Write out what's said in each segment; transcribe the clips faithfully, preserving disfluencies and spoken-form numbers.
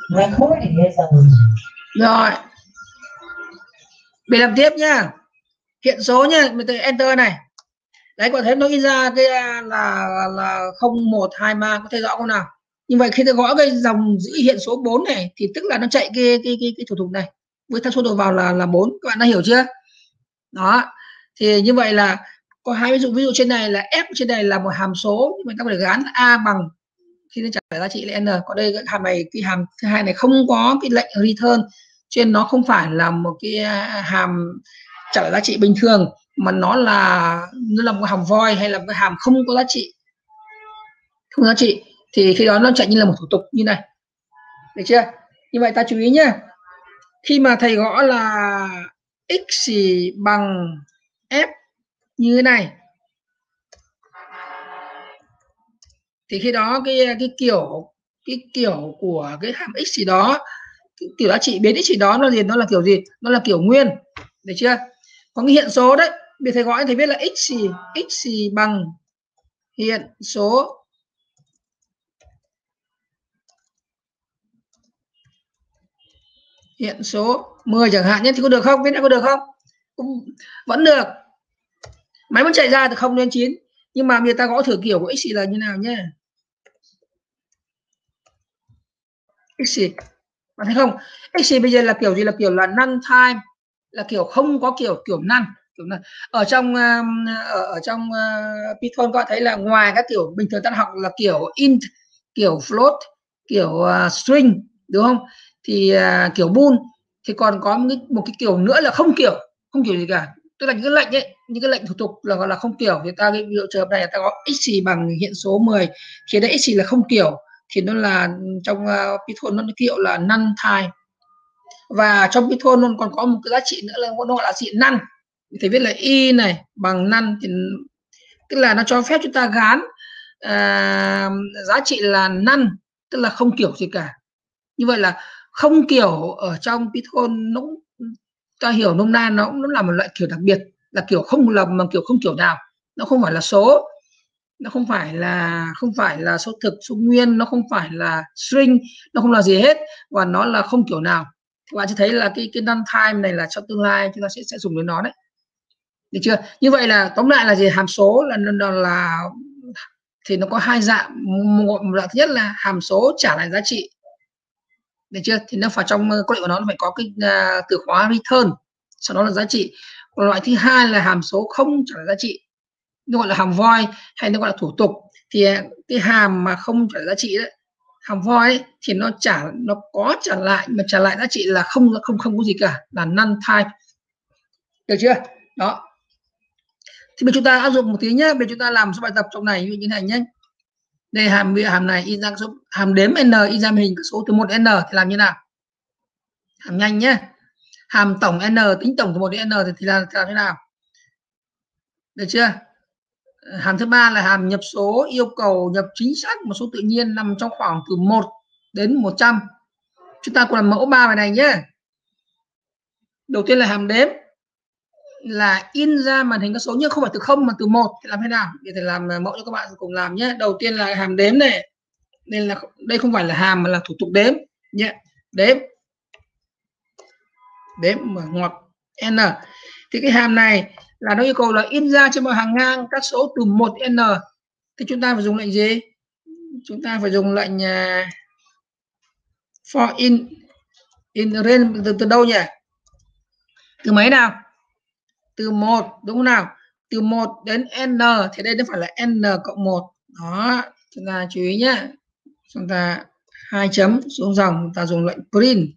Recording is on. Rồi, để làm tiếp nhá. Hiện số nhá, mình tự enter này. Đấy, có thấy nó in ra cái là là không một hai ba, có thấy rõ không nào? Như vậy khi tôi gõ cái dòng giữ hiện số bốn này thì tức là nó chạy cái cái cái, cái thủ tục này với tham số đầu vào là là bốn. Các bạn đã hiểu chưa? Đó. Thì như vậy là có hai ví dụ, ví dụ trên này là f trên này là một hàm số, mình ta có thể gắn a bằng khi nó trả lời giá trị là n. Còn đây cái hàm này, cái hàm thứ hai này không có cái lệnh return, cho nên nó không phải là một cái hàm trả lời giá trị bình thường, mà nó là nó là một hàm void hay là một cái hàm không có giá trị, không có giá trị thì khi đó nó chạy như là một thủ tục như này, được chưa? Như vậy ta chú ý nhé, khi mà thầy gõ là x bằng f như thế này thì khi đó cái cái kiểu cái kiểu của cái hàm x gì đó, cái kiểu giá trị biến x gì đó nó gì, nó là kiểu gì, nó là kiểu nguyên, được chưa? Còn cái hiện số đấy, bây thầy gọi thầy biết là x x bằng hiện số hiện số mười chẳng hạn nhé, thì có được không? Viết ra có được không? Cũng vẫn được, máy vẫn chạy ra từ không đến chín, nhưng mà người ta gõ thử kiểu của x là như nào nhé. X bạn thấy không, x bây giờ là kiểu gì, là kiểu là none time, là kiểu không có kiểu kiểu none, kiểu none. Ở trong ở, ở trong uh, Python các bạn thấy là ngoài các kiểu bình thường ta học là kiểu int, kiểu float, kiểu uh, string, đúng không? Thì uh, kiểu bool, thì còn có một cái, một cái kiểu nữa là không kiểu, không kiểu gì cả, tức là những cái lệnh ấy, những cái lệnh thủ tục là gọi là không kiểu. Thì ta cái ví dụ trường hợp này ta có x bằng hiện số mười, khi đấy x là không kiểu thì nó là trong uh, Python nó kiểu là none time. Và trong Python nó còn có một cái giá trị nữa là nó gọi là giá trị none, thì viết là y này bằng none, thì tức là nó cho phép chúng ta gán uh, giá trị là none, tức là không kiểu gì cả. Như vậy là không kiểu ở trong Python nó ta hiểu nôm na nó nó là một loại kiểu đặc biệt, là kiểu không lầm mà kiểu không kiểu nào, nó không phải là số, nó không phải là không phải là số thực, số nguyên, nó không phải là string, nó không là gì hết, và nó là không kiểu nào. Các bạn sẽ thấy là cái cái none time này là trong tương lai chúng ta sẽ sẽ dùng đến nó đấy, được chưa? Như vậy là tóm lại là gì, hàm số là là, là thì nó có hai dạng. Một, một dạng thứ nhất là hàm số trả lại giá trị, được chưa? Thì nó phải trong code của nó phải có cái uh, từ khóa return, sau đó là giá trị. Còn loại thứ hai là hàm số không trả lại giá trị, nó gọi là hàm void hay nó gọi là thủ tục. Thì cái hàm mà không trả giá trị đấy, hàm void ấy, thì nó trả, nó có trả lại mà trả lại giá trị là không không không có gì cả, là none type, được chưa? Đó, thì bây chúng ta áp dụng một tí nhé, bây chúng ta làm số bài tập trong này như thế này nhé. Đây hàm hàm này in ra số, hàm đếm n in ra hình số từ một đến n thì làm như nào? Hàm nhanh nhé. Hàm tổng n tính tổng từ một đến n thì, thì, là, thì làm thế nào? Được chưa? Hàm thứ ba là hàm nhập số, yêu cầu nhập chính xác một số tự nhiên nằm trong khoảng từ một đến một trăm. Chúng ta cùng làm mẫu ba bài này nhé. Đầu tiên là hàm đếm, là in ra màn hình các số nhưng không phải từ không mà từ một, thì làm thế nào? Để thầy làm mẫu cho các bạn cùng làm nhé. Đầu tiên là hàm đếm này, nên là đây không phải là hàm mà là thủ tục đếm nhé. Đếm đếm mở ngoặc n, thì cái hàm này là nó yêu cầu là in ra trên một hàng ngang các số từ một đến n. Thì chúng ta phải dùng lệnh gì? Chúng ta phải dùng lệnh uh, for in in range từ, từ đâu nhỉ? Từ mấy nào? Từ một, đúng không nào? Từ một đến n, thì đây nó phải là n cộng một. Đó, chúng ta chú ý nhé. Chúng ta hai chấm xuống dòng, chúng ta dùng lệnh print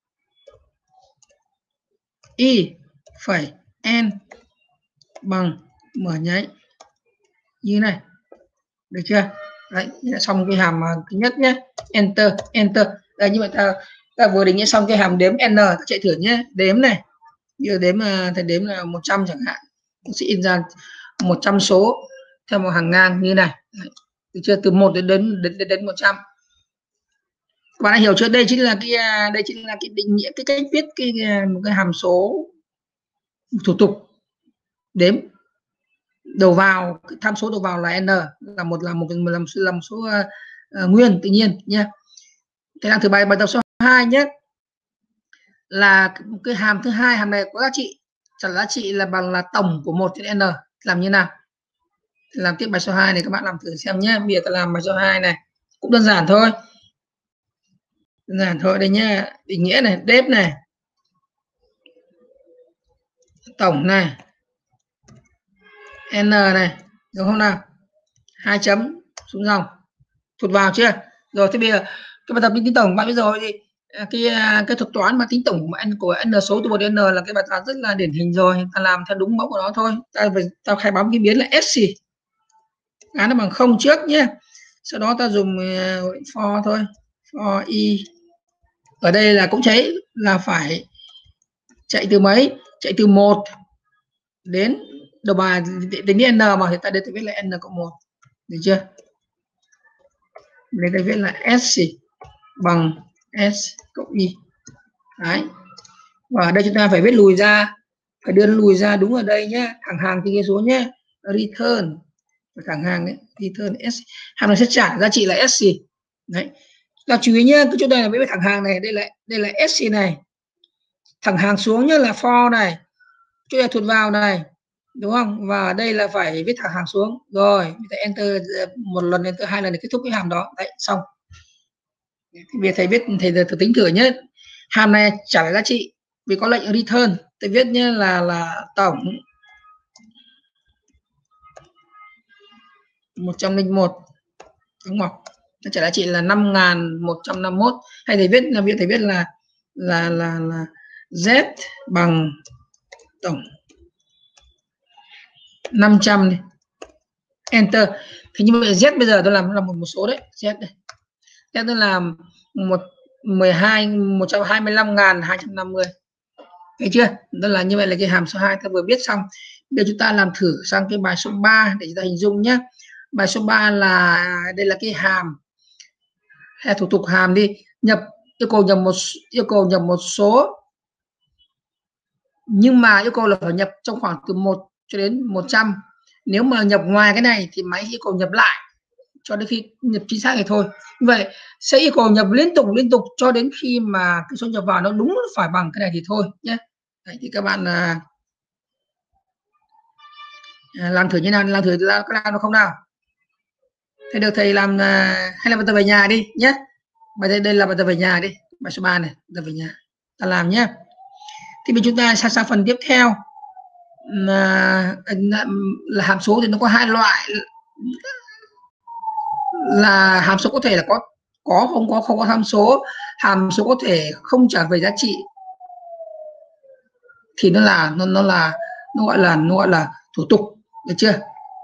y phẩy n bằng mở nháy như này, được chưa? Đấy, xong cái hàm thứ nhất nhé, enter enter. Đây, như vậy ta ta vừa định nghĩa xong cái hàm đếm n, ta chạy thử nhé. Đếm này, như đếm thì đếm là một trăm chẳng hạn, sẽ in ra một trăm số theo một hàng ngang như này. Đấy, được chưa? Từ một đến đến đến đến một trăm. Các bạn đã hiểu chưa? Đây chính là cái đây chính là cái định nghĩa, cái cách viết cái một cái hàm số thủ tục đếm. Đầu vào, tham số đầu vào là n, là một là một là một, là một số uh, uh, nguyên tự nhiên nhé. Thế là thử bài bài tập số hai nhé, là cái hàm thứ hai, hàm này có giá trị trả giá trị là bằng là tổng của một trên n. Làm như nào? Làm tiếp bài số hai này các bạn làm thử xem nhé. Bây giờ ta làm bài số hai này cũng đơn giản thôi, đơn giản thôi đây nhé. Định nghĩa này, đếp này, tổng này, n này, đúng không nào? Hai chấm xuống dòng, thụt vào chưa? Rồi thế bây giờ cái bài tập tính tổng bạn biết rồi thì cái cái thuật toán mà tính tổng của n của n số từ một đến n là cái bài toán rất là điển hình rồi, ta làm theo đúng mẫu của nó thôi. Ta phải ta khai báo cái biến là s gì, án nó bằng không trước nhé, sau đó ta dùng for thôi, for y ở đây là cũng thấy là phải chạy từ mấy, chạy từ một đến đầu bài đến n mà thì ta đến viết là n cộng một, được chưa? Đây ta viết là s gì bằng s cộng y. Đấy, và ở đây chúng ta phải viết lùi ra, phải đưa lùi ra đúng ở đây nhé, thẳng hàng thì cái số nhé, return thẳng hàng đấy, return s, hàng này sẽ trả giá trị là s gì. Đấy, ta chú ý nhé, cái chỗ đây là viết thẳng hàng này, đây là đây là s gì này, thẳng hàng xuống nhé là for này, chỗ này thụt vào này, đúng không? Và đây là phải viết thẳng hàng xuống. Rồi thầy enter một lần, enter hai lần để kết thúc cái hàm đó. Đấy, xong. Thì bây giờ thầy viết, thầy thử tính thử nhé, hàm này trả lại giá trị vì có lệnh return, thầy viết nhé là là tổng một trăm linh một, đúng không? Nó trả giá trị là năm nghìn một trăm năm mươi mốt, hay thầy viết là thầy viết là là là là z bằng tổng năm trăm này. Enter. Thì như vậy z bây giờ tôi làm là một một số đấy, z đây. Z tôi làm một mười hai một trăm hai mươi lăm nghìn hai trăm năm mươi. Thấy chưa? Đó là như vậy là cái hàm số hai ta vừa viết xong. Bây giờ chúng ta làm thử sang cái bài số ba để chúng ta hình dung nhé. Bài số ba là đây là cái hàm hay thủ tục hàm đi, nhập yêu cầu nhập một yêu cầu nhập một số, nhưng mà yêu cầu là phải nhập trong khoảng từ một cho đến một trăm. Nếu mà nhập ngoài cái này thì máy yêu cầu nhập lại cho đến khi nhập chính xác thì thôi. Như vậy sẽ yêu cầu nhập liên tục liên tục cho đến khi mà cái số nhập vào nó đúng phải bằng cái này thì thôi nhé. Đấy, thì các bạn à, làm thử như nào, làm thử là có làm được không nào? Thầy được thầy làm à, hay là bài tập về nhà đi nhé. Bài đây đây là bài tập về nhà đi, bài số ba này, tập về nhà ta làm nhé. Thì bây chúng ta sang sang phần tiếp theo là, là hàm số thì nó có hai loại, là hàm số có thể là có có không có không có hàm số, hàm số có thể không trả về giá trị thì nó là nó nó là nó gọi là nó gọi là thủ tục, được chưa?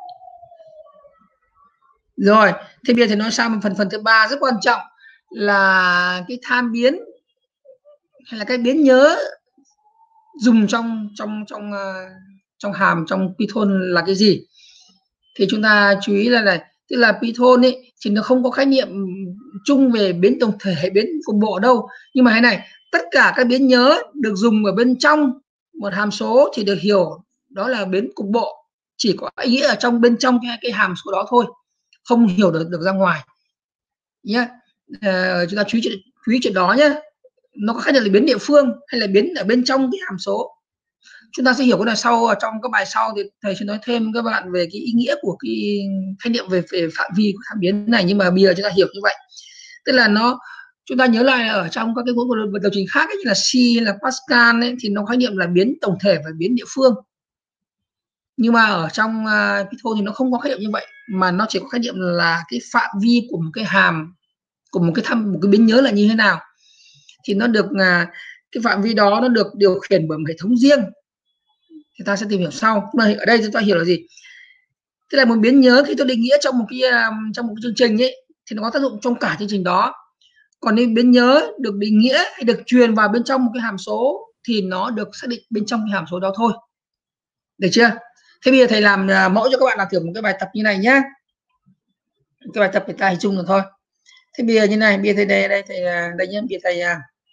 Rồi thế bây giờ thì nói sang phần phần thứ ba rất quan trọng là cái tham biến hay là cái biến nhớ dùng trong trong trong uh, trong hàm trong Python là cái gì. Thì chúng ta chú ý là này, tức là Python ấy thì nó không có khái niệm chung về biến tổng thể hay biến cục bộ đâu, nhưng mà thế này, tất cả các biến nhớ được dùng ở bên trong một hàm số thì được hiểu đó là biến cục bộ, chỉ có ý nghĩa ở trong bên trong cái, cái hàm số đó thôi, không hiểu được được ra ngoài nhé. À, chúng ta chú ý chú ý chuyện đó nhé, nó có khái niệm là biến địa phương hay là biến ở bên trong cái hàm số. Chúng ta sẽ hiểu cái này sau, ở trong các bài sau thì thầy sẽ nói thêm các bạn về cái ý nghĩa của cái khái niệm về, về phạm vi của tham biến này, nhưng mà bây giờ chúng ta hiểu như vậy, tức là nó, chúng ta nhớ lại ở trong các cái ngôn ngữ lập trình khác ấy, như là C hay là Pascal ấy, thì nó khái niệm là biến tổng thể và biến địa phương, nhưng mà ở trong uh, Python thì nó không có khái niệm như vậy, mà nó chỉ có khái niệm là cái phạm vi của một cái hàm, của một cái tham một cái biến nhớ là như thế nào, thì nó được uh, cái phạm vi đó nó được điều khiển bởi một hệ thống riêng, thì ta sẽ tìm hiểu sau. Mà ở đây chúng ta hiểu là gì, tức là một biến nhớ khi tôi định nghĩa trong một cái um, trong một cái chương trình ấy thì nó có tác dụng trong cả chương trình đó, còn nếu biến nhớ được định nghĩa hay được truyền vào bên trong một cái hàm số thì nó được xác định bên trong cái hàm số đó thôi, được chưa? Thế bây giờ thầy làm uh, mẫu cho các bạn làm thử một cái bài tập như này nhé, cái bài tập để ta hình dung được thôi. Thế bây giờ như này, bây giờ thầy đây đây thầy đây nhé, bây giờ thầy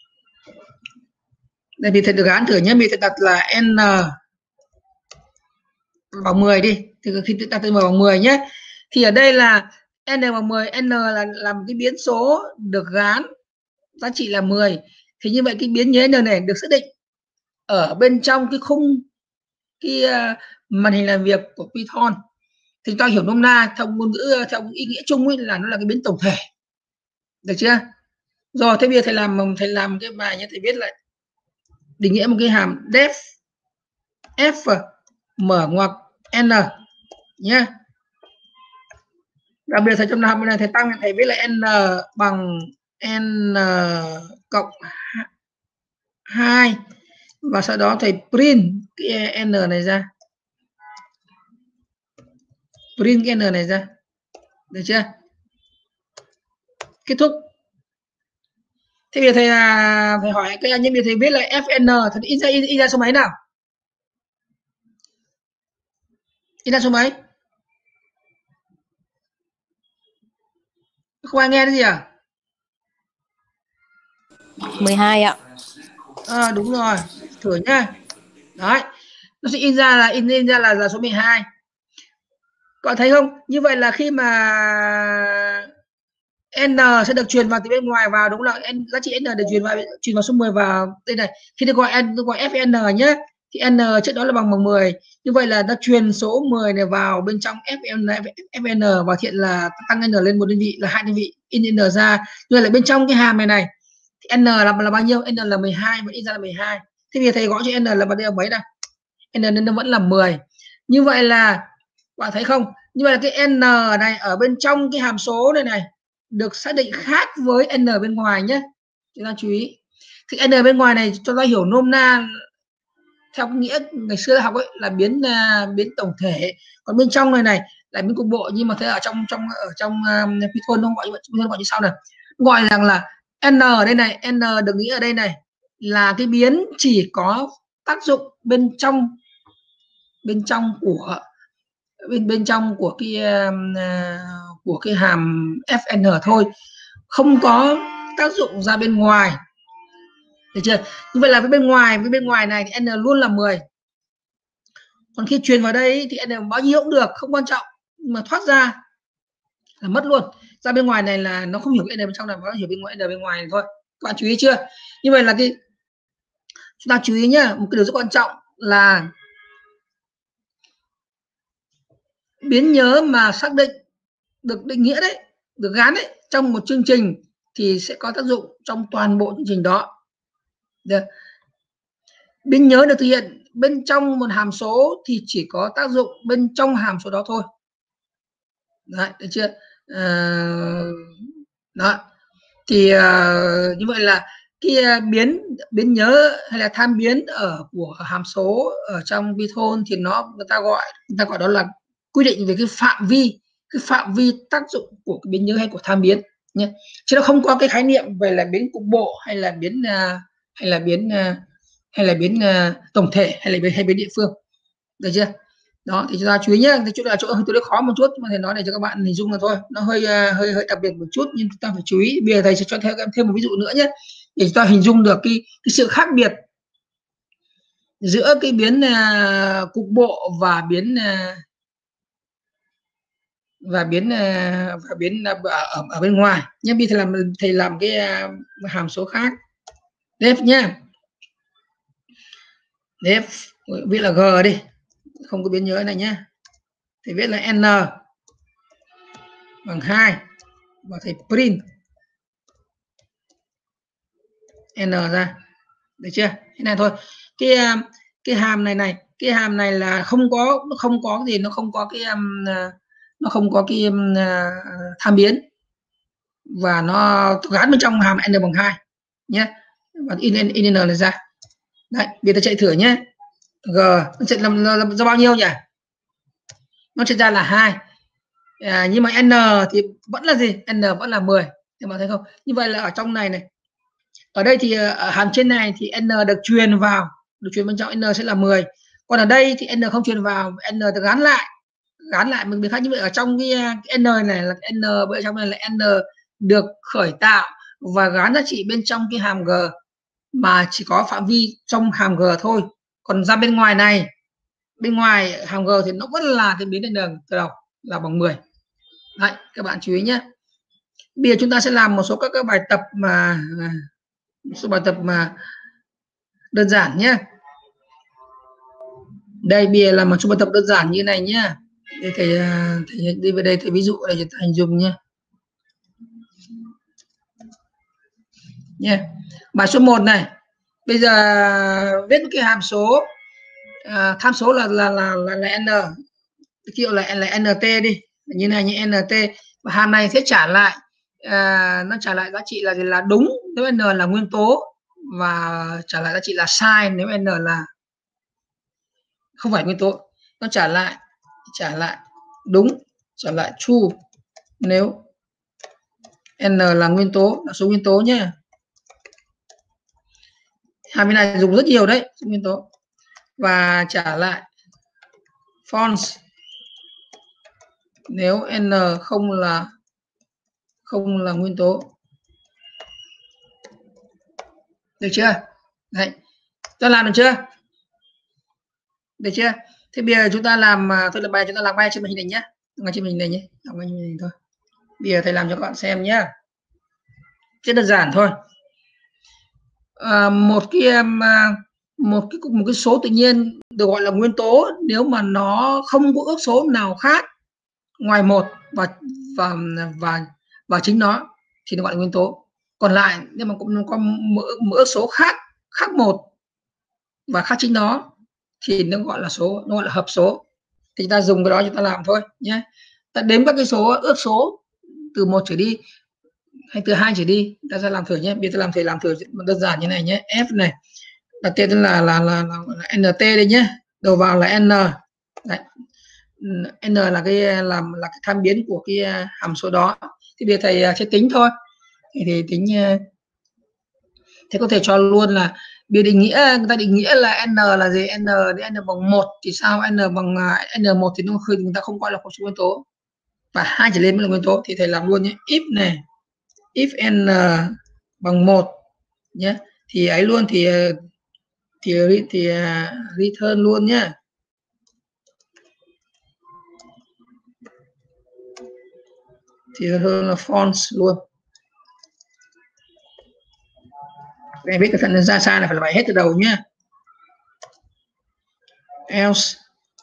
đây bây giờ thầy được án thử nhé, bây giờ thầy đặt là n bằng mười đi, thì khi chúng ta từ mười bằng mười nhé, thì ở đây là n bằng mười, n là làm cái biến số được gán giá trị là mười, thì như vậy cái biến nhớ n này được xác định ở bên trong cái khung cái uh, màn hình làm việc của Python. Thì ta hiểu nôm na theo ngôn ngữ, theo ý nghĩa chung ấy là nó là cái biến tổng thể, được chưa? Rồi thế bây giờ thầy làm thầy làm cái bài như thầy viết lại định nghĩa một cái hàm def f mở ngoặc n nhé. Đặc biệt thầy trong hàm này thầy tăng thầy viết lại n bằng n cộng hai, và sau đó thầy print cái n này ra, print cái n này ra, được chưa? Kết thúc. Thế bây giờ thầy à, thầy hỏi cái nhân viên thầy viết lại fn, thật in ra in, in ra số mấy nào? In ra số mấy? Không ai nghe cái gì à? mười hai ạ. À, đúng rồi, thử nhá. Đấy, nó sẽ in ra là in, in ra là là số mười hai. Các bạn thấy không? Như vậy là khi mà n sẽ được truyền vào từ bên ngoài vào, đúng là n, giá trị n được truyền vào truyền vào số mười vào đây này. Khi tôi gọi n tôi gọi fn nhé, thì n trước đó là bằng bằng mười. Như vậy là nó truyền số mười này vào bên trong fn fn và hiện là tăng n lên một đơn vị là hai đơn vị, in n ra. Như vậy là bên trong cái hàm này này thì n là là bao nhiêu? N là mười hai và in ra là mười hai. Thế bây giờ thầy gọi cho n là bao nhiêu mấy nào? N nên nó vẫn là mười. Như vậy là bạn thấy không? Như vậy là cái n này ở bên trong cái hàm số này này được xác định khác với n bên ngoài nhé. Chúng ta chú ý. Thì n bên ngoài này cho ta hiểu nôm na theo nghĩa ngày xưa học ấy là biến uh, biến tổng thể, còn bên trong này này là biến cục bộ. Nhưng mà thế ở trong trong ở trong um, Python nó gọi như vậy, Python gọi như sau này, gọi rằng là n ở đây này, n được nghĩa ở đây này là cái biến chỉ có tác dụng bên trong bên trong của bên bên trong của cái uh, của cái hàm fn thôi, không có tác dụng ra bên ngoài, được chưa? Như vậy là với bên ngoài với bên ngoài này thì n luôn là mười. Còn khi truyền vào đây thì n bao nhiêu cũng được, không quan trọng, nhưng mà thoát ra là mất luôn. Ra bên ngoài này là nó không hiểu cái n bên trong này, nó hiểu bên ngoài n bên ngoài này thôi. Các bạn chú ý chưa? Như vậy là cái chúng ta chú ý nhá, một cái điều rất quan trọng là biến nhớ mà xác định được định nghĩa đấy, được gán đấy trong một chương trình thì sẽ có tác dụng trong toàn bộ chương trình đó. Được. Biến nhớ được thực hiện bên trong một hàm số thì chỉ có tác dụng bên trong hàm số đó thôi. Đấy, được chưa? À, đó. Thì uh, như vậy là cái biến biến nhớ hay là tham biến ở của hàm số ở trong Python thì nó người ta gọi người ta gọi đó là quy định về cái phạm vi cái phạm vi tác dụng của cái biến nhớ hay của tham biến nhé, chứ nó không có cái khái niệm về là biến cục bộ hay là biến uh, hay là biến uh, hay là biến uh, tổng thể hay là biến hay biến địa phương, được chưa? Đó thì chúng ta chú ý nhé, cái chỗ là chỗ hơi tôi khó một chút, nhưng mà thầy nói để cho các bạn hình dung là thôi, nó hơi uh, hơi hơi đặc biệt một chút, nhưng chúng ta phải chú ý. Bây giờ thầy sẽ cho theo em thêm một ví dụ nữa nhé, để chúng ta hình dung được cái, cái sự khác biệt giữa cái biến uh, cục bộ và biến uh, và biến uh, và biến uh, ở, ở bên ngoài nhé. Bây giờ thầy làm thầy làm cái uh, hàm số khác def nhé, def viết là g đi, không có biến nhớ này nhé, thì viết là n bằng hai và thầy print n ra, được chưa? Thế này thôi. Cái cái hàm này này, cái hàm này là không có nó không có gì, nó không có cái um, nó không có cái um, tham biến, và nó gắn bên trong hàm n bằng hai nhé, và in in, in n này ra. Đấy, bây giờ chạy thử nhé. G nó sẽ làm ra bao nhiêu nhỉ? Nó sẽ ra là hai. À, nhưng mà n thì vẫn là gì? N vẫn là mười. Các bạn thấy không? Như vậy là ở trong này này, ở đây thì ở hàm trên này thì n được truyền vào, được truyền bên trong, n sẽ là mười. Còn ở đây thì n không truyền vào, n được gắn lại, gắn lại mình khác. Như vậy ở trong cái, cái n này là n bên trong này là n được khởi tạo và gắn giá trị bên trong cái hàm g, mà chỉ có phạm vi trong hàm g thôi. Còn ra bên ngoài này, bên ngoài hàm g thì nó vẫn là cái biến n từ đầu là bằng mười. Đấy, các bạn chú ý nhé. Bây giờ chúng ta sẽ làm một số các cái bài tập mà một số bài tập mà đơn giản nhé. Đây bây giờ là một số bài tập đơn giản như này nhá. Đây thầy, thầy đi về đây thầy ví dụ để cho thầy dùng nhé. Nhé. Bài số một này. Bây giờ viết cái hàm số à, tham số là là là là, là n, kiểu là là nt đi, như này như nt, và hàm này sẽ trả lại à, nó trả lại giá trị là là đúng nếu n là nguyên tố, và trả lại giá trị là sai nếu n là không phải nguyên tố. Nó trả lại trả lại đúng, trả lại true nếu n là nguyên tố, là số nguyên tố nhé. Hàm bên này dùng rất nhiều đấy, số nguyên tố. Và trả lại false nếu n không là không là nguyên tố. Được chưa? Đấy, ta làm được chưa? Được chưa? Thế bây giờ chúng ta làm, thôi là bài chúng ta làm ngay trên màn hình này nhé, ngay trên màn hình này nhé, làm ngay trên màn hình thôi. Bây giờ thầy làm cho các bạn xem nhé, rất đơn giản thôi. À, một cái một cái một cái số tự nhiên được gọi là nguyên tố nếu mà nó không có ước số nào khác ngoài một và và và và chính nó thì nó gọi là nguyên tố. Còn lại nhưng mà cũng có một, một ước số khác khác một và khác chính nó thì nó gọi là số, nó gọi là hợp số. Thì ta dùng cái đó chúng ta làm thôi nhé. Ta đếm các cái số ước số từ một trở đi hay từ hai trở đi, ta sẽ làm thử nhé. Bây giờ ta làm thử làm thử đơn giản như này nhé. F này đặt tên là là là, là, là nt đây nhé, đầu vào là n. Đấy. N là cái làm là cái tham biến của cái hàm số đó. Thì bây giờ thầy sẽ tính thôi. Thì, thì tính thế có thể cho luôn là biểu định nghĩa, người ta định nghĩa là n là gì, n thì n bằng một thì sao, n bằng n một thì nó khơi người ta không gọi là một số nguyên tố, và hai trở lên mới là nguyên tố. Thì thầy làm luôn nhé. If này, if n bằng một nhé, thì ấy luôn thì thì thì return luôn nhé. Thì hơn là false luôn. Em biết cái phần ra sai là phải bài hết từ đầu nhé. Else.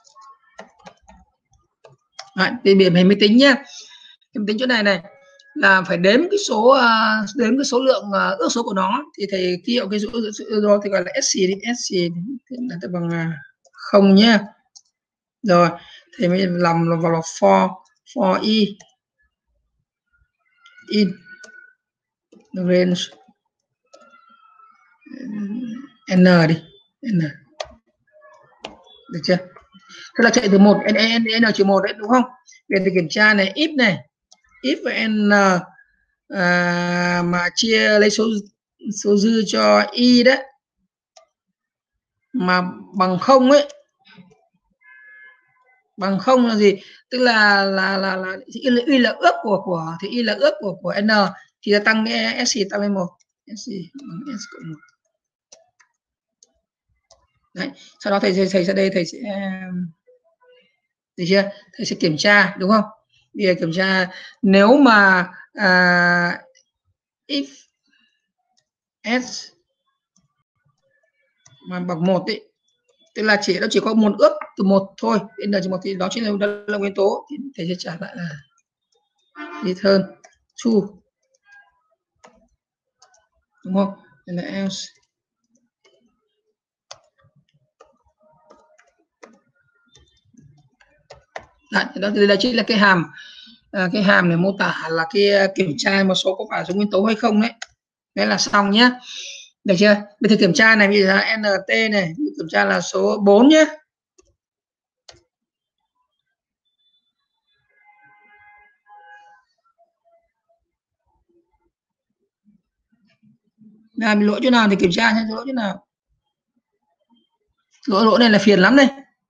Đấy, thì biển mình mới tính nhá. Em tính chỗ này này là phải đếm cái số uh, đếm cái số lượng uh, ước số của nó. Thì thầy ký hiệu cái số đó thì gọi là sc đi, sc là tức bằng uh, không nhé. Rồi thì mới làm vào là for for e in range n đi, n. Được chưa? Thế là chạy từ một n n n trừ một đấy đúng không? Bây giờ kiểm tra này, if này, if n à, mà chia lấy số số dư cho y đấy mà bằng không ấy, bằng không là gì? Tức là là là là y là, y là ước của của thì y là ước của của n thì ta tăng cái sc tăng lên một, sc bằng s cộng một. Đấy, sau đó thầy thầy, thầy ra đây thầy sẽ được chưa? Thầy sẽ kiểm tra đúng không? Bây giờ kiểm tra nếu mà à, if s mà bằng một ấy, tức là chỉ nó chỉ có một ước từ một thôi, n chỉ một thì đó chính là, đó là nguyên tố, thì thầy sẽ trả lại là return true đúng không? Đây là else. Đấy, đó đây là chính là cái hàm à, cái hàm này mô tả là cái kiểm tra một số có phải số nguyên tố hay không đấy. Đấy là xong nhé. Được chưa? Bây giờ kiểm tra này, bây giờ nt này kiểm tra là số bốn nhé. Là bị lỗi chỗ nào thì kiểm tra xem lỗi chỗ nào. Lỗi lỗi này là phiền lắm đây.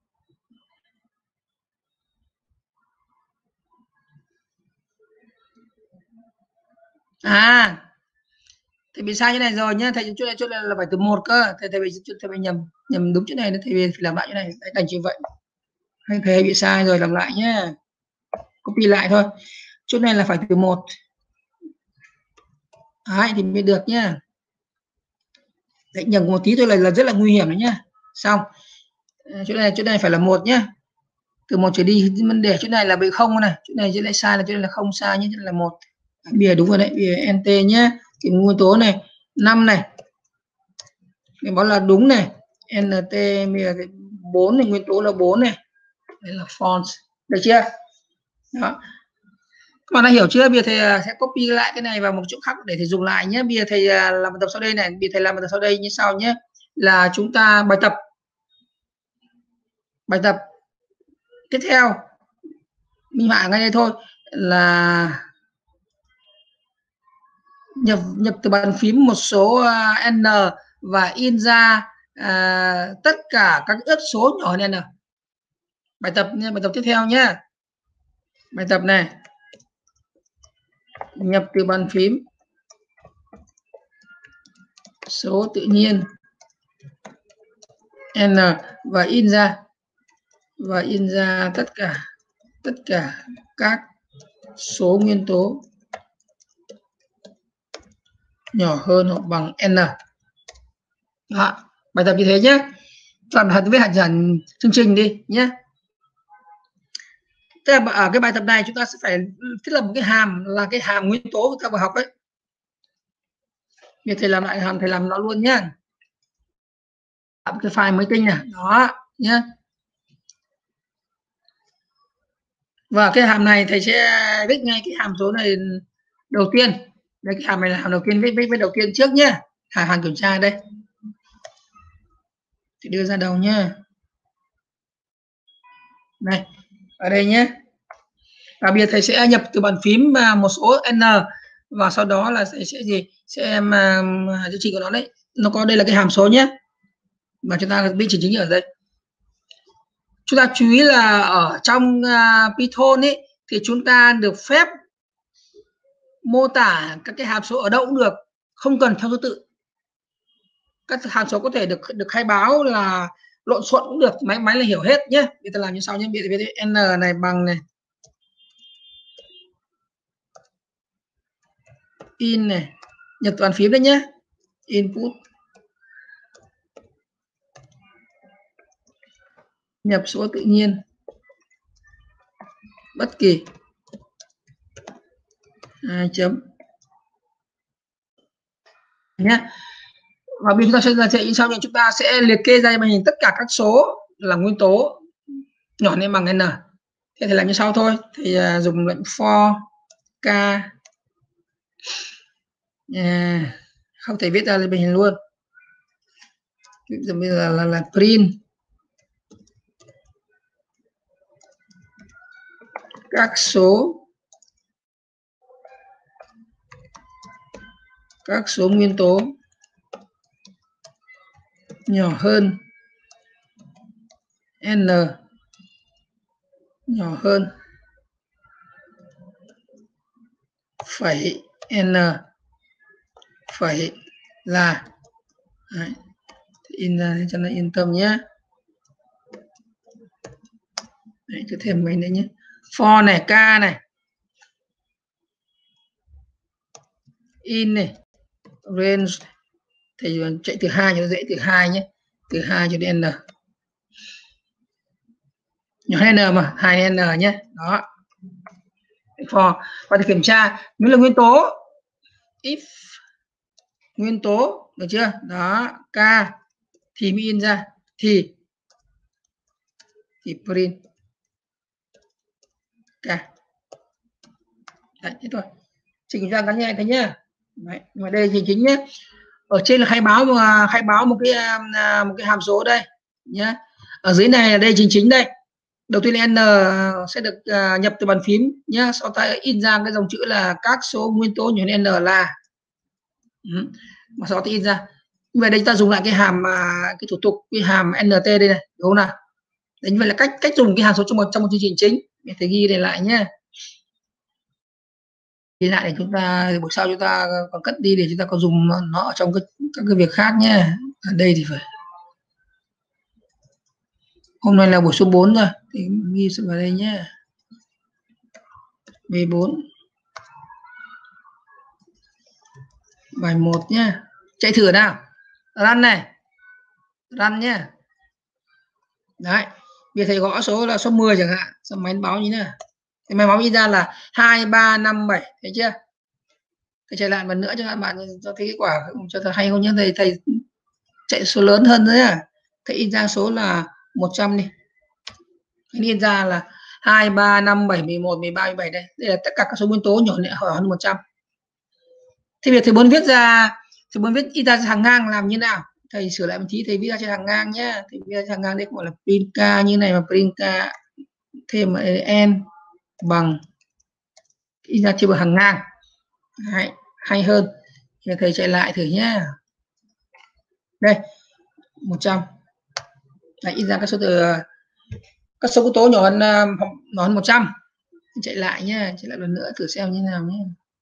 À, thầy bị sai cái này rồi nhá, thầy chỗ này chỗ này là phải từ một cơ, thầy thầy bị thầy bị nhầm nhầm đúng chỗ này, thầy phải làm lại chỗ này, đành chịu vậy. Thầy, thầy bị sai rồi, làm lại nhá, copy lại thôi. Chỗ này là phải từ một, Đấy, thì mới được nhá. Đấy, nhầm một tí thôi là, là rất là nguy hiểm đấy nhá. Xong chỗ này chỗ này phải là một nhá, từ một trở đi vấn đề. Chỗ này là bị không này, chỗ này chỗ này sai, là chỗ này là không sai nhé, chỗ này là một. Bìa đúng rồi đấy, bìa nt nhé. Thì nguyên tố này năm này mình báo là đúng này, nt bìa bốn này, nguyên tố là bốn này, đây là false, được chưa? Đó, các bạn đã hiểu chưa? Bây giờ thầy sẽ copy lại cái này vào một chỗ khác để thầy dùng lại nhé. Bây giờ thầy làm một tập sau đây này, bây giờ thầy làm một tập sau đây như sau nhé, là chúng ta bài tập bài tập tiếp theo minh họa ngay đây thôi, là nhập nhập từ bàn phím một số uh, n và in ra uh, tất cả các ước số nhỏ hơn n. Bài tập nha, bài tập tiếp theo nhé. Bài tập này, nhập từ bàn phím số tự nhiên n và in ra và in ra tất cả tất cả các số nguyên tố nhỏ hơn hoặc bằng n. Đó, bài tập như thế nhé. Toàn hạt với hạt dẫn chương trình đi nhé. Tức là ở cái bài tập này chúng ta sẽ phải thiết lập một cái hàm, là cái hàm nguyên tố chúng ta vừa học đấy. Bây giờ thầy làm lại hàm, thầy làm nó luôn nhá. Tạo cái file mới tinh này, đó nhé. Và cái hàm này thầy sẽ viết ngay cái hàm số này đầu tiên. Đây, cái hàm này là hàm đầu tiên, viết viết, viết đầu tiên trước nhé. Hàm hàm kiểm tra đây. Thì đưa ra đầu nhá. Này, ở đây nhé. Và bây giờ thầy sẽ nhập từ bàn phím một số n, và sau đó là thầy sẽ gì? Sẽ em chương trình của nó đấy. Nó có đây là cái hàm số nhé. Và chúng ta biết chỉnh chính ở đây. Chúng ta chú ý là ở trong uh, Python ấy thì chúng ta được phép mô tả các cái hàm số ở đâu cũng được, không cần theo thứ tự. Các hàm số có thể được được khai báo là lộn xộn cũng được, máy máy là hiểu hết nhé. Bây giờ làm như sau nhé. Bây giờ n này bằng này, in này, nhập toàn phím đấy nhé, input, nhập số tự nhiên bất kỳ hai chấm nhé. Và bây giờ chúng ta sẽ là chạy như sau, chúng ta sẽ liệt kê ra màn hình tất cả các số là nguyên tố nhỏ nên bằng n. Thế thì làm như sau thôi, thì uh, dùng lệnh for k, uh, không thể viết ra lên màn hình luôn. Bây giờ là, là print các số các số nguyên tố nhỏ hơn n, nhỏ hơn phẩy n phẩy là. Đấy, in ra cho nó yên tâm nhé. Đấy, cứ thêm mấy nữa nhé. For này, k này, in này, range thì chạy từ hai cho nó dễ, từ hai nhé, từ hai cho đến n, nhỏ hơn n mà, hai n nhé. Đó, for. Và để kiểm tra nếu là nguyên tố, if nguyên tố, được chưa? Đó, k thì mới in ra, thì thì print k. Đấy, thế thôi. Chỉnh ra gắn nhẹ thế nhá. Đấy, nhưng mà đây thì chính nhé. Ở trên là khai báo mà khai báo một cái một cái hàm số đây nhé. Ở dưới này là đây chính chính đây. Đầu tiên là n sẽ được uh, nhập từ bàn phím nhé, sau ta in ra cái dòng chữ là các số nguyên tố nhỏ hơn n là. Ừ. Mà sau ta in ra. Như vậy đây ta dùng lại cái hàm uh, cái thủ tục cái hàm nt đây này, đúng không nào? Đấy, như vậy là cách cách dùng cái hàm số trong một trong một chương trình chính. Để thầy ghi này lại nhé. Ghi lại để chúng ta buổi sau chúng ta còn cất đi để chúng ta còn dùng nó ở trong cái, các cái việc khác nhé. Ở đây thì phải. Hôm nay là buổi số bốn rồi thì ghi sự vào đây nhé. B bốn Bài một nhá. Chạy thử nào. Run này. Run nhá. Đấy. Bây giờ thầy gõ số là số mười chẳng hạn. Xong máy báo như thế nào? Thì máy báo in ra là hai ba năm bảy, thấy chưa? Thầy chạy lại một nữa cho các bạn cho thấy kết quả cho thầy hay không nhá. Thầy thầy chạy số lớn hơn nữa à. Thầy in ra số là một trăm đi. Thầy in ra là hai ba năm bảy mười một mười ba mười bảy đây. Đây là tất cả các số nguyên tố nhỏ nhẹ hơn một trăm. Thì việc thầy muốn viết ra, thầy muốn viết in ra hàng ngang làm như nào? Thầy sửa lại một tí, thầy viết ra trên hàng ngang nhé. Thầy viết ra hàng ngang đây gọi là print k như này, mà print k thêm n bằng in ra trên hàng ngang hay, hay hơn. Thì thầy chạy lại thử nhé. Đây một trăm. Đấy, in ra các số từ các số yếu tố nhỏ hơn nhỏ hơn một trăm. Chạy lại nhé, chạy lại lần nữa thử xem như nào nhé.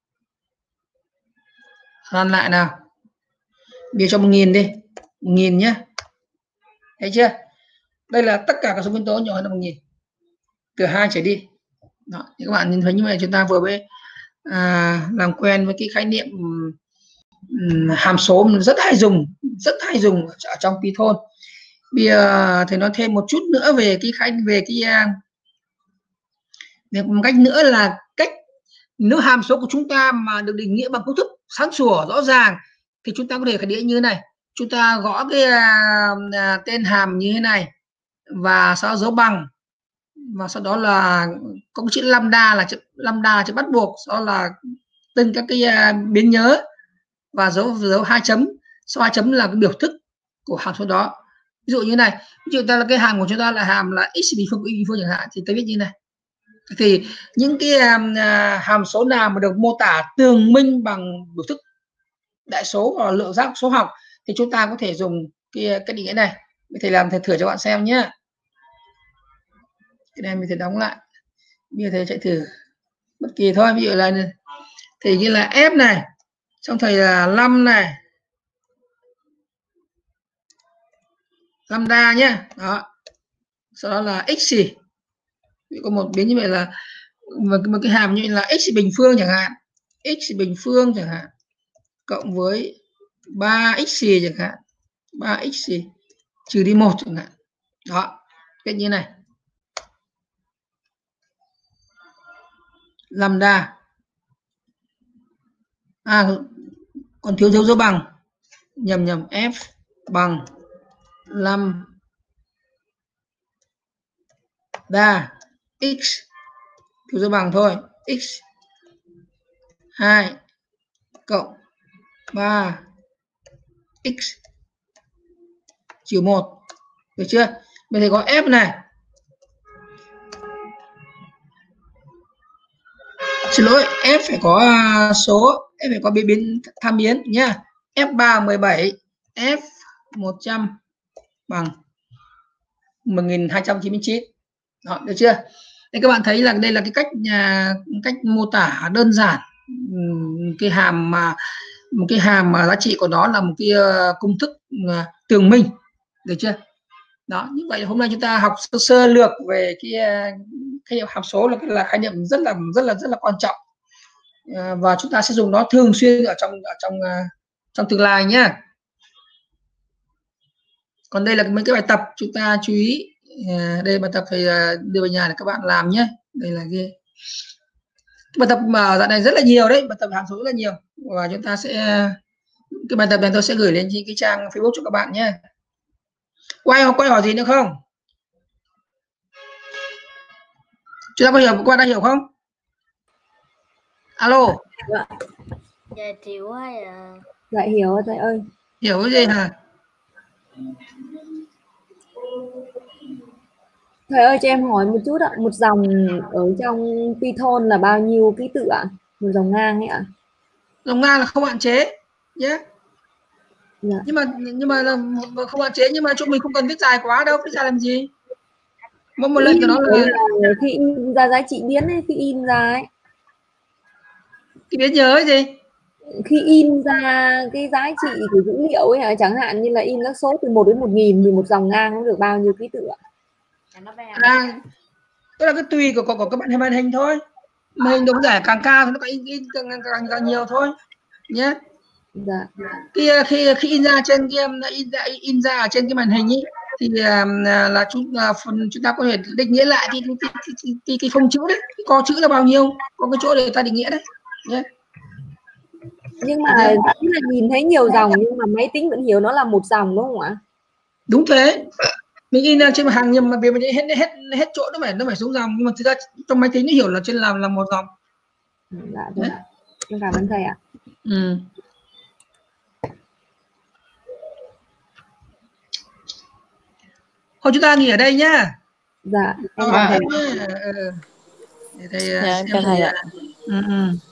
Run lại nào. Bây cho một nghìn đi, một nghìn nhé. Thấy chưa? Đây là tất cả các số nguyên tố nhỏ hơn là một nghìn, từ hai trở đi. Đó, thì các bạn nhìn thấy như vậy, chúng ta vừa mới à, làm quen với cái khái niệm um, hàm số rất hay dùng, rất hay dùng ở trong Python. Bây giờ thầy nói thêm một chút nữa về cái khái về cái uh, một cách nữa là cách nếu hàm số của chúng ta mà được định nghĩa bằng công thức sáng sủa rõ ràng thì chúng ta có thể khái niệm như thế này. Chúng ta gõ cái uh, uh, tên hàm như thế này và sau dấu bằng, và sau đó là có cái chữ lambda là chữ lambda là chữ bắt buộc, sau đó là từng các cái uh, biến nhớ và dấu dấu hai chấm, sau hai chấm là cái biểu thức của hàm số đó. Ví dụ như này, ví dụ ta là cái hàm của chúng ta là hàm là x bình phương của y bình phương chẳng hạn, thì ta viết như này. Thì những cái uh, hàm số nào mà được mô tả tường minh bằng biểu thức đại số hoặc lượng giác số học thì chúng ta có thể dùng cái cái định nghĩa này. Thầy làm thầy thử cho bạn xem nhé. Cái này mình thầy đóng lại. Bây giờ thầy chạy thử bất kỳ thôi, ví dụ là thầy như là f này, xong thầy là năm này, lambda nhé, đó, sau đó là x gì, có một biến như vậy là một, một cái hàm như là x bình phương chẳng hạn, x bình phương chẳng hạn cộng với ba x gì chẳng hạn, ba x gì trừ đi một chẳng hạn. Đó, cái như này. Lambda. À, còn thiếu dấu dấu bằng. Nhầm nhầm f bằng lambda x, thiếu dấu bằng thôi, x hai cộng ba x trừ một. Được chưa? Bây giờ có f này. Xin lỗi, f phải có số, f phải có biến biến tham biến nhá. f ba mười bảy, f một trăm bằng một nghìn hai trăm chín mươi chín. Đó, được chưa? Thế các bạn thấy là đây là cái cách nhà cách mô tả đơn giản cái hàm mà một cái hàm mà giá trị của nó là một cái công thức tường minh, được chưa? Đó, như vậy hôm nay chúng ta học sơ, sơ lược về cái khái niệm hàm số, là cái là khái niệm rất là rất là rất là quan trọng, và chúng ta sẽ dùng nó thường xuyên ở trong ở trong trong tương lai nhé. Còn đây là mấy cái bài tập chúng ta chú ý, đây bài tập phải đưa về nhà để các bạn làm nhé. Đây là cái, cái bài tập mà dạo này rất là nhiều đấy, bài tập hàm số rất là nhiều, và chúng ta sẽ cái bài tập này tôi sẽ gửi lên trên cái trang Facebook cho các bạn nhé. Quay hoặc quay hỏi gì nữa không? Chúng ta có hiểu, qua đã hiểu không? Alo. Dạ, dạ chịu quá à. Dạ hiểu thầy ơi. Hiểu cái gì hả? Thầy ơi cho em hỏi một chút ạ, một dòng ở trong Python là bao nhiêu ký tự ạ? Một dòng ngang ấy ạ? Dòng ngang là không hạn chế nhé. Yeah. Dạ. Nhưng mà nhưng mà là không hạn chế, nhưng mà chúng mình không cần viết dài quá đâu, viết dài làm gì? Một một lệnh của nó là, là khi in ra giá trị biến ấy, khi in ra ấy. Cái biến nhớ cái gì? Khi in ra cái giá trị của dữ liệu ấy, chẳng hạn như là in các số từ một đến một nghìn thì một dòng ngang nó được bao nhiêu ký tự ạ? À, tức là cái tùy của, của, của các bạn màn hình thôi. Màn hình đồng giải càng cao thì nó có in, in càng, càng, càng nhiều thôi nhé. Dạ. Khi khi khi in ra trên cái in ra in ra ở trên cái màn hình ấy thì uh, là chúng uh, phần chúng ta có thể định nghĩa lại cái cái cái, cái, cái, cái phông chữ đấy, cái co chữ là bao nhiêu, có cái chỗ để ta định nghĩa đấy nhé. Nhưng mà là nhìn thấy nhiều dòng nhưng mà máy tính vẫn hiểu nó là một dòng đúng không ạ? Đúng thế, mình in ra trên mặt hàng nhưng mà vì mình hết hết hết chỗ nó phải nó phải xuống dòng, nhưng mà thực ra trong máy tính nó hiểu là trên làm là một dòng. Dạ vâng. Em cảm ơn thầy ạ. Ừ. Thôi chúng ta nghỉ ở đây nhá. Dạ em à, cảm ơn thầy. ừ, ừ. Để thầy Dạ, em xem chào thầy thầy ạ. ừ, ừ.